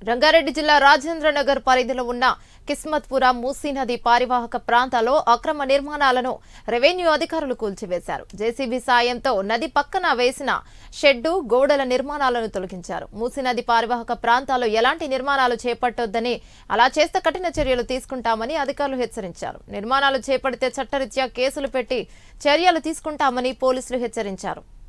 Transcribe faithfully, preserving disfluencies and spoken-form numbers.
రంగారెడ్డి జిల్లా రాజేంద్రనగర్ పరిధిలో ఉన్న కిస్మత్పుర మూసీ నది పారివాహక ప్రాంతాల్లో అక్రమ నిర్మాణాలను రెవెన్యూ అధికారులు కూల్చివేశారు. జేసీబీ సాయంతో నది పక్కన వేసిన షెడ్డు, గోడల నిర్మాణాలను తొలగించారు. మూసీ నది పారివాహక ప్రాంతాల్లో ఎలాంటి నిర్మాణాలు చేపట్టొద్దని, అలా చేస్తే కఠిన చర్యలు తీసుకుంటామని అధికారులు హెచ్చరించారు. నిర్మాణాలు చేపడితే చట్టరీత్యా కేసులు పెట్టి చర్యలు తీసుకుంటామని పోలీసులు హెచ్చరించారు.